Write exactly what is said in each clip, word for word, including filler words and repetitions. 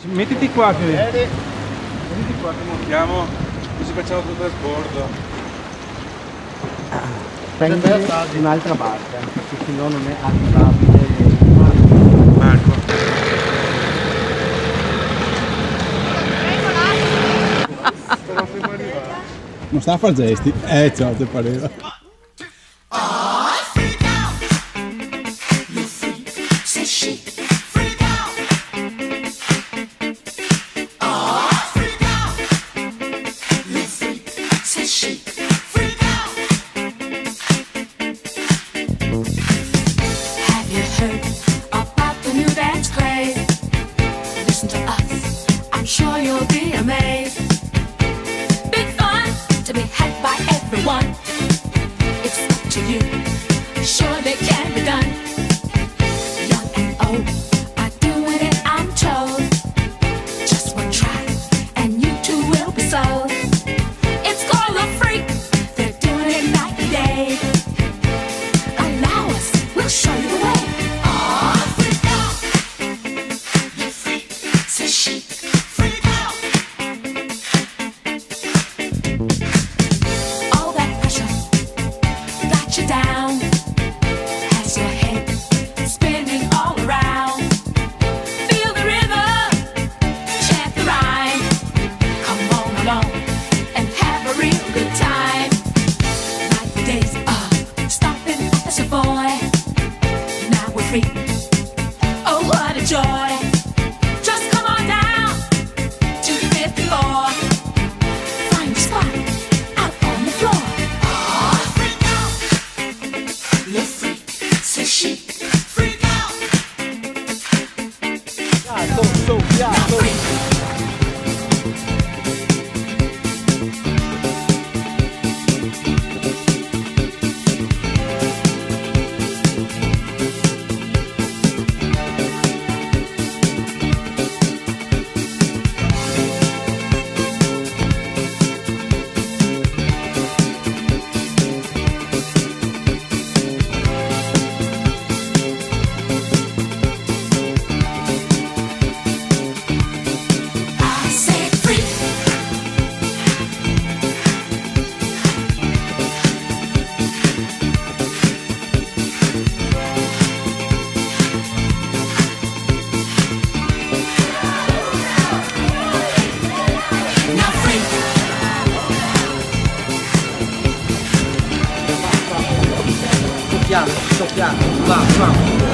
Mettiti qua, Fede. Mettiti qua che montiamo, così facciamo tutto il trasbordo. Prendi un'altra barca, perché se no non è arrivabile. Marco. Non sta a fare gesti, eh ciao, ti pareva. Piano, sto piano, va, va.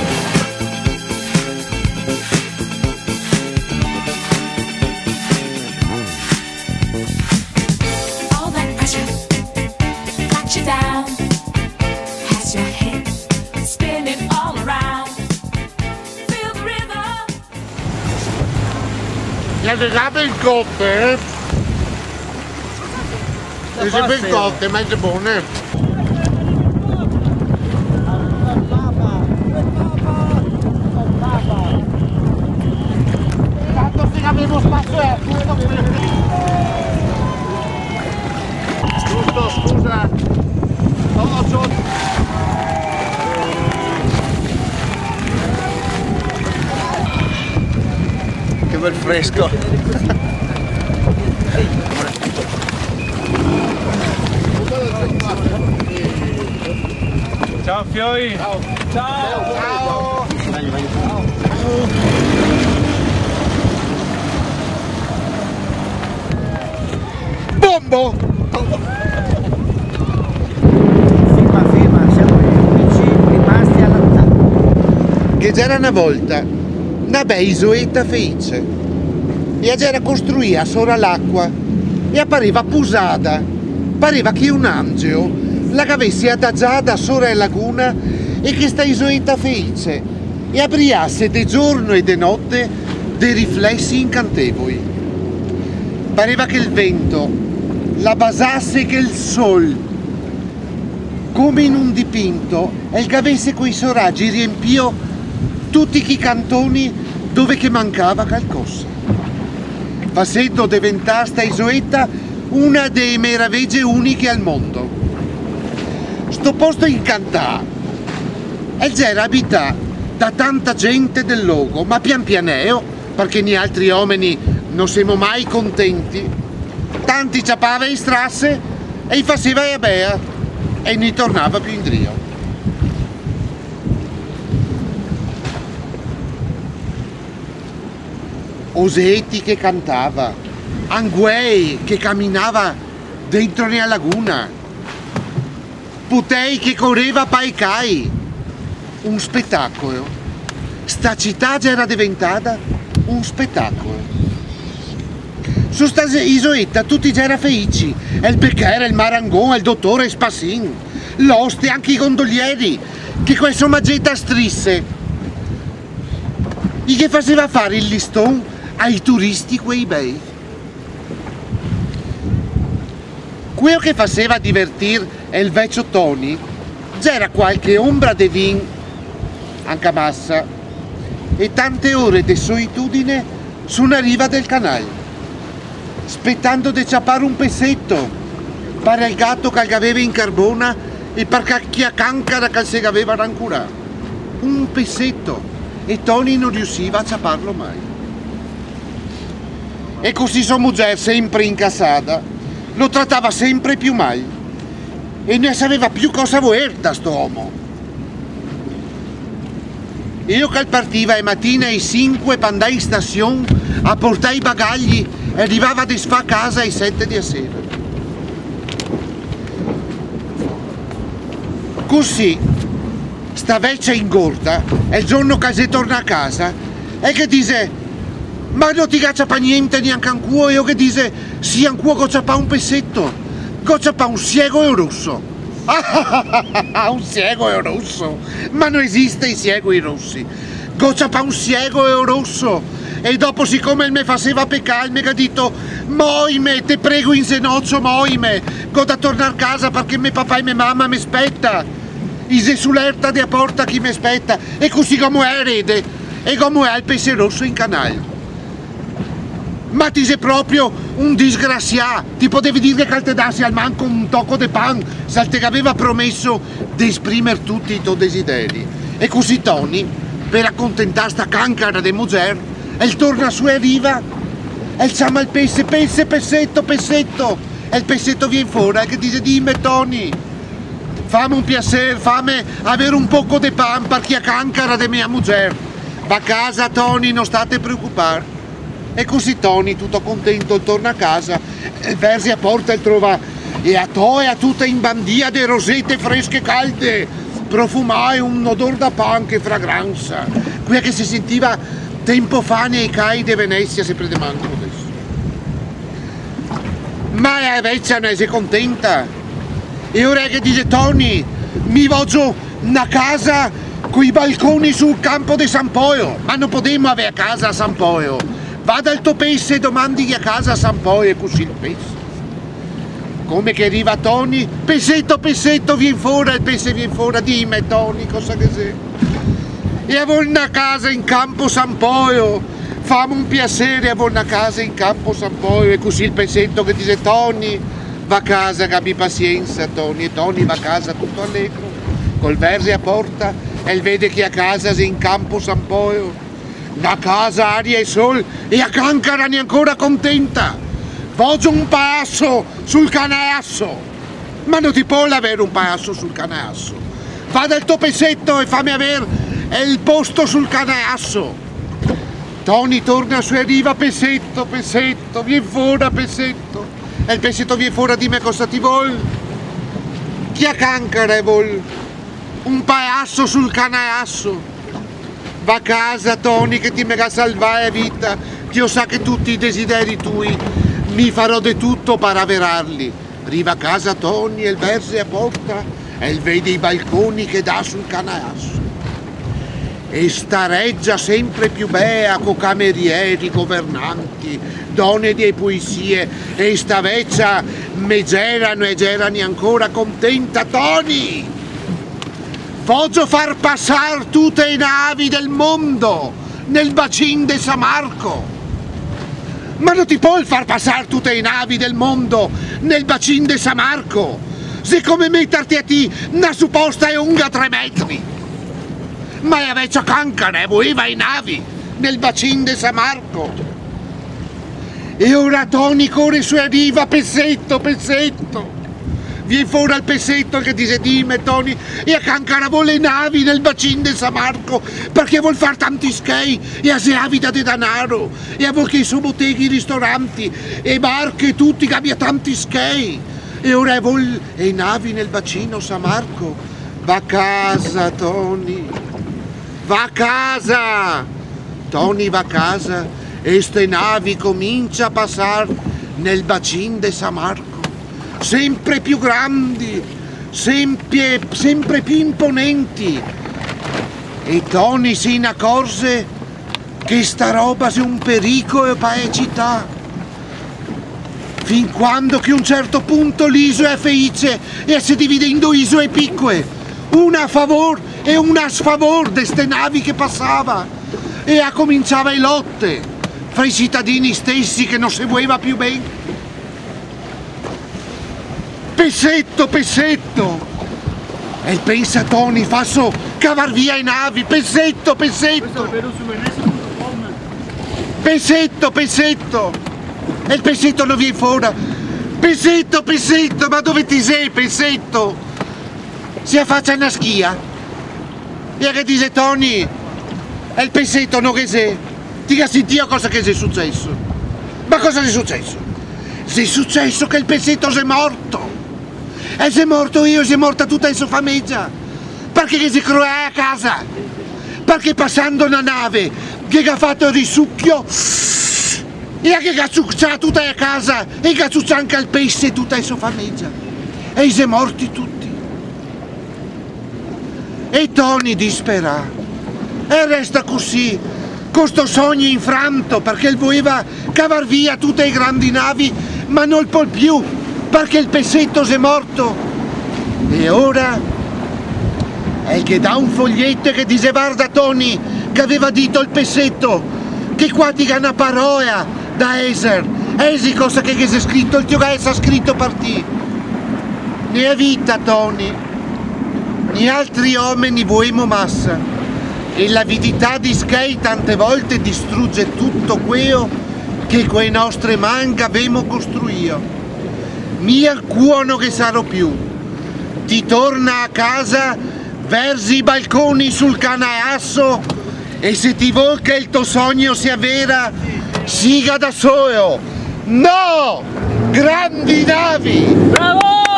All that pressure got you down, has your head spinning all around. Feel the river. Ja, dat hebben we koppen, hè? Dus ik ben koppen met de bonnen. Avevo spazio è giusto, scusa, no, sotto. Che bel fresco. Ciao Fioi. Ciao. Ciao. Ciao. Vai, vai. Ciao. Bombo! Ferma, ferma, siamo gli unici rimasti all'attacco. Che c'era una volta una bella isoletta felice e c'era costruita sopra l'acqua e appariva pusata, pareva che un angelo la avesse adagiata sopra la laguna e che sta isoletta felice e apriasse di giorno e di notte dei riflessi incantevoli. Pareva che il vento la basasse che il sol, come in un dipinto, e che avesse quei suoi raggi riempio tutti i cantoni dove che mancava qualcosa. Facendo diventare sta isoletta una delle meraviglie uniche al mondo. Sto posto incantato e c'era abitato da tanta gente del luogo, ma pian pianeo perché gli altri uomini non siamo mai contenti, tanti ciappava in strasse e gli faceva la bea e non tornava più indietro. Osetti che cantava, Anguei che camminava dentro nella laguna, Putei che correva pai cai. Un spettacolo. Sta città già era diventata un spettacolo. Su sta isoletta tutti già era felici, il becchere, il marangon, il dottore Spassin, l'oste, anche i gondolieri, che questo maggetta strisse, e che faceva fare il listone ai turisti quei bei. Quello che faceva divertir il vecchio Tony c'era qualche ombra di vin anche a massa e tante ore di solitudine su una riva del canale, aspettando di ciappare un pezzetto pare al gatto che aveva in carbona e per cacchia cancara che se aveva rancurato. Un pezzetto, e Tony non riusciva a ciapparlo mai. E così sua moglie, sempre incassata, lo trattava sempre più male e non sapeva più cosa voler da sto uomo. Io che partiva e mattina ai cinque per andare in stazione a portare i bagagli e arrivava a disfare a casa alle sette di sera. Così sta vecchia ingorda e il giorno che si torna a casa e che dice: ma non ti caccia pa niente neanche un cuo, io che dice sì un cuo goccia pa un pezzetto, goccia pa un ciego e rosso. Un ciego e rosso, ma non esiste i ciegui rossi, goccia pa un ciego e rosso. E dopo, siccome il me faceva peccare, mi ha detto: moime, te prego in senoccio, moime, go da tornare a casa perché mio papà e mia mamma mi aspetta, ise sull'erta della porta chi mi aspetta. E così come è erede e come è il pesce rosso in canale. Ma ti sei proprio un disgraziato, ti potevi dire che te dassi al manco un tocco di pan se te aveva promesso di esprimere tutti i tuoi desideri. E così Tony, per accontentare sta cancara di moglie, e torna su e arriva e chiama il pesce, pesce, pessetto, pessetto, e il pessetto viene fuori e che dice: dimmi Tony, fammi un piacere, fammi avere un poco di pan perché a cancara di mia moglie. Va a casa Tony, non state preoccupare. E così Tony, tutto contento, torna a casa, e versi a porta e trova e a toia tutta in bandia di rosette fresche e calde, profumai un odore da pan che fragranza, quella che si sentiva tempo fa nei cai di Venezia, sempre di manco adesso. Ma la vecchia ne si contenta e ora che dice: Tony, mi voglio una casa con i balconi sul campo di San Poio. Ma non potremmo avere a casa a San Poio. Vada al tuo pesce e domandi a casa a San Poio e così il pesce. Come che arriva Tony? Pessetto, pessetto, vieni fuori, il pesce viene fuori, dimmi Tony, cosa che sei? E avevo una casa in campo San Poio, fammi un piacere, avevo una casa in campo San Poio. E così il pessetto che dice: Tony, va a casa, che abbi pazienza Tony. E Tony va a casa tutto allegro, col verse a porta, e vede che a casa sei in campo San Poio. Una casa, aria e sol, e a cancara ne ancora contenta. Voglio un passo sul canasso. Ma non ti può avere un passo sul canasso. Va dal tuo pessetto e fammi avere il posto sul canasso. Tony torna su e arriva: pessetto, pessetto, vieni fuori pessetto. E il pessetto viene fuori, dimmi cosa ti vuol. Chi a cancara vuol? Un passo sul canasso. Va a casa Tony che ti mega salvare la vita, che io sa che tutti i desideri tui mi farò di tutto per averarli. Arriva a casa Tony e il verse a porta e vede i balconi che dà sul canasso. E sta reggia sempre più bea co camerieri, governanti, donne di poesie, e sta vecchia me gerano e gerano ancora contenta. Tony, voglio far passare tutte le navi del mondo nel bacino di San Marco. Ma non ti puoi far passare tutte le navi del mondo nel bacino di San Marco, se come metterti a ti una supposta è lunga tre metri. Ma la vecchia cancara voleva i navi, nel bacino di San Marco. E ora Tony corre su e arriva, pezzetto, pezzetto. Viene fuori al pezzetto che dice: dimmi Tony, e che ancora vuole navi nel bacino di San Marco perché vuol fare tanti skei e si abita di denaro e vuol che i suoi botteghi, i ristoranti e barche e tutti che abbia tanti skei e ora vuol e navi nel bacino San Marco. Va a casa Tony, va a casa. Tony va a casa e ste navi comincia a passare nel bacino di San Marco. Sempre più grandi, sempre, sempre più imponenti. E Tony si accorge che sta roba è un pericolo per la città. Fin quando che a un certo punto l'isola è felice e si divide in due isole piccole, una a favore e una a sfavore di ste navi che passava. E a cominciava le lotte fra i cittadini stessi che non si voleva più bene. Pezzetto, pezzetto! E pensa Tony, faccio cavar via i navi, pezzetto, pezzetto! Pezzetto, pezzetto! E il pezzetto non viene fuori! Pezzetto, pezzetto, ma dove ti sei, pezzetto? Si affaccia una schia! E che dice Tony? E il pezzetto non che sei? Ti ha sentito cosa che è successo? Ma cosa è successo? È successo che il pezzetto è morto! E se è morto io, se è morta tutta la sua famiglia. Perché si croia a casa. Perché passando una nave che ha fatto il risucchio e che ha ciucciato tutta la casa e che ha ciucciato anche il pesce e tutta la sua famiglia. E si è morti tutti. E Tony dispera. E resta così, con sto sogno infranto, perché voleva cavar via tutte le grandi navi, ma non può più. Perché il pezzetto è morto e ora è che dà un foglietto che dice: guarda Tony, che aveva detto il pezzetto che qua ti una parola da Eser esi cosa che è scritto il tuo che è scritto per te ne è vita Tony né altri uomini vogliamo massa e l'avidità di skate tante volte distrugge tutto quello che quei nostre mani abbiamo costruito. Mia cuono che sarò più, ti torna a casa, versi i balconi sul canaiasso e se ti vuoi che il tuo sogno sia vera, siga da solo. No! Grandi navi! Bravo!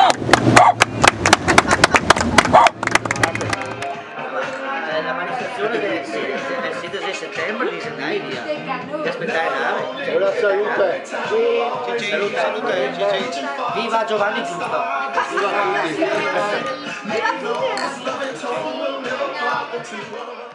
La manifestazione del sette di settembre di Senaidia. Ti aspettai nave. Una salute. Salute, salute. Viva Giovanni Giusto. Viva tutti.